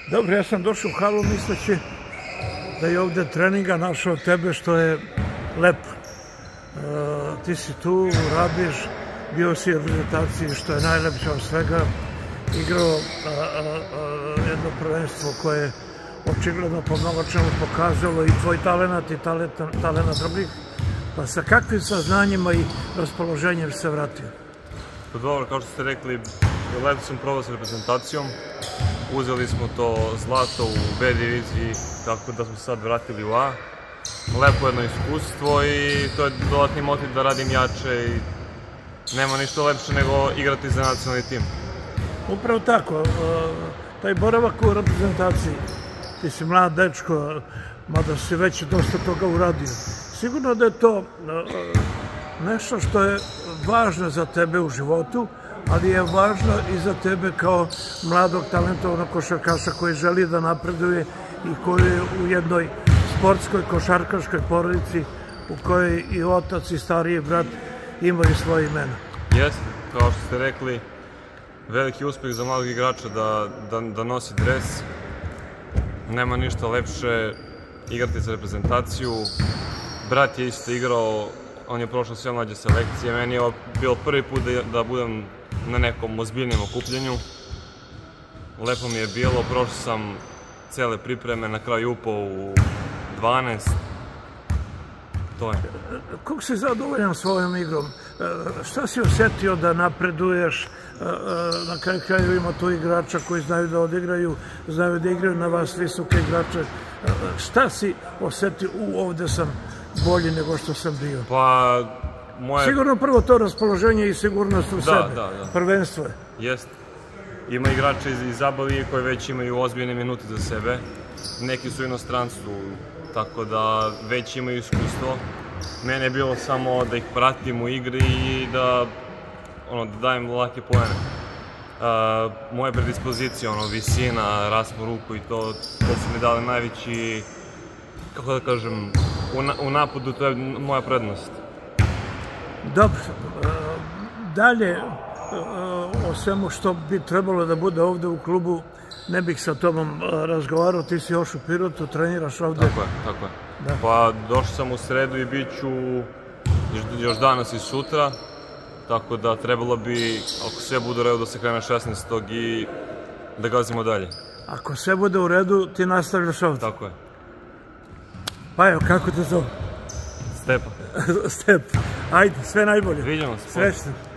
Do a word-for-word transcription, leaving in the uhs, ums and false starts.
Dobro, ja sam došao u halu misleći da je ovde treninga našao tebe, što je lepo. Ti si tu, radiš, bio si u reprezentaciji, što je najlepše od svega, igrao jedno prvenstvo koje je očigledno po mnogo čemu pokazalo i tvoj talent i talent drugih. Pa sa kakvim saznanjima i raspoloženjem se vratio? Pa dobro, kao što ste rekli, lepo sam probao s reprezentacijom. Uzeli smo to zlato u B diviziji, tako da smo se sad vratili u A. Lepo jedno iskustvo i to je dodatni motiv da radim jače i nema ništa lepše nego igrati za nacionalni tim. Upravo tako, taj boravak u reprezentaciji, ti si mlad dečko, mada si već dosta toga uradio. Sigurno da je to nešto što je važno za tebe u životu, ali je važno i za tebe kao mladog talentovanog košarkaša koji želi da napreduje i koji je u jednoj sportskoj košarkaškoj porodici u kojoj i otac i stariji brat imaju svoje imena. Jeste, kao što ste rekli, veliki uspeh za mladog igrača da nosi dres. Nema ništa lepše igrati za reprezentaciju. Brat je isto igrao, on je prošao sve mlađe selekcije. Meni je bilo prvi put da budem na nekom ozbiljnijem okupljenju. Lepo mi je bilo, prošao sam cele pripreme, na kraju upao u dvanaest. To je. Kako si zadovoljan svojom igrom? Šta si osjetio da napreduješ? Na kraju kraju ima tu igrača koji znaju da odigraju, znaju da igraju na vas visoke igrače. Šta si osjetio? U, ovde sam bolji nego što sam bio. Pa, moje... Sigurno prvo to raspoloženje i sigurnost u sebe. Da, da, da. Prvenstvo je. Jeste. Ima igrača iz Zabavije koji već imaju ozbiljne minute za sebe. Neki su u inostranstvu, tako da već imaju iskustvo. Mene je bilo samo da ih pratim u igri i da dajem lake poene. Moje predispozicije, visina, raspon ruku i to, to su mi dali najveći, kako da kažem, u napadu to je moja prednost. Dobro, dalje o svemu što bi trebalo da bude ovde u klubu ne bih sa tobom razgovarao, ti si još u Pirotu, treniraš ovde. Tako je, tako je. Pa došao sam u sredu i bit ću još danas i sutra, tako da trebalo bi, ako sve bude u redu, da se krene šesnaestog i da gazimo dalje. Ako sve bude u redu, ti nastavljaš ovde? Tako je. Pa evo, kako te zove? Stepa. Stepa. Ajde, sve najbolje. Vidimo se. Srećno.